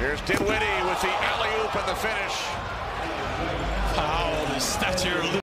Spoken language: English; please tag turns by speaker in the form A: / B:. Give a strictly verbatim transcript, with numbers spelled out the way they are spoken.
A: Here's Dinwiddie with the alley-oop and the finish.
B: Powell, the stature of the